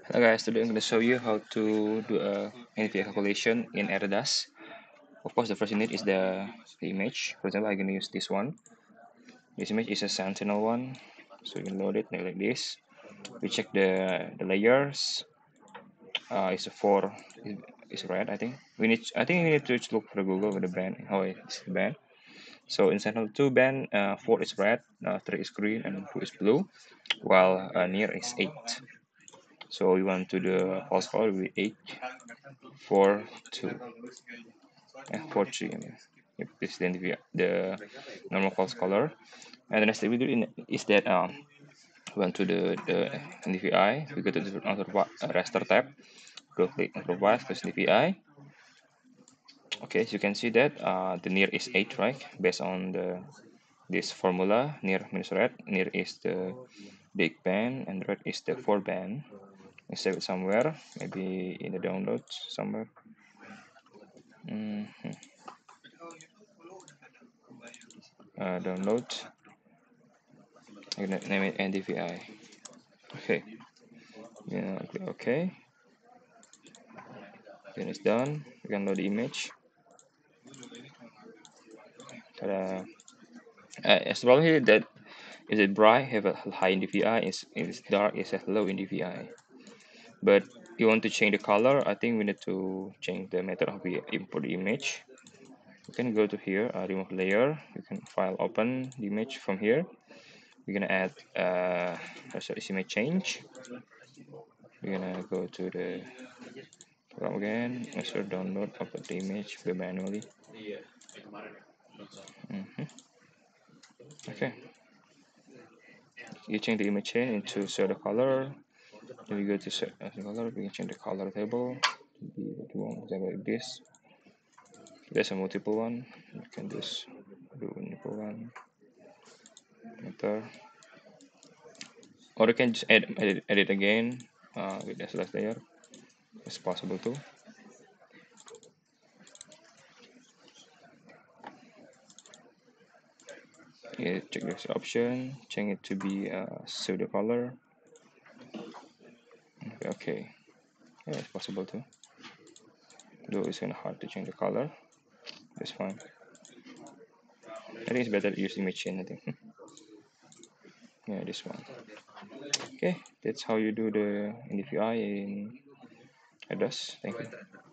Hello guys, today I'm going to show you how to do a NVIDIA calculation in Erdas. Of course, the first you need is the image. For example, I'm going to use this one. This image is a Sentinel one, so you can load it like this. We check the layers. It's a 4. It's red, I think. I think we need to look for Google with the band. How it's the band. So in Sentinel 2 band, 4 is red, 3 is green, and 2 is blue, while near is 8. So we want to the false color with 8, 4, 2. 4G. Yep, this is the normal false color. And the next thing we do is that we went to the NDVI. We go to the raster tab. Go click improvise, press NDVI. Okay, so you can see that the near is 8, right? Based on this formula, near minus red. Near is the big band, and red is the 4 band. I save it somewhere, maybe in the downloads somewhere. Mhm. Download. I'm gonna name it NDVI. Okay. Yeah, click OK. Then it's done. You can load the image. Ta-da. It's problem here that is it bright, have a high in DPI, is dark, is a low in DPI. But you want to change the color, I think we need to change the method of we import the image. You can go to here, remove layer. You can file open the image from here. We're gonna add image change. We're gonna go to the program again, also download upload the image manually. Okay, you change the image chain into show the color. Then we go to set the color. We can change the color table to be what we want, example like this. There's a multiple one. You can just do multiple one. Enter. Or you can just edit again with the select layer. It's possible too. Yeah, check this option. Change it to be pseudo color. Okay, yeah, it's possible too. Though it's kind of hard to change the color. That's fine. I think it's better to use image chain. I think. Yeah, this one. Okay, that's how you do the NDVI in Ados. Thank you.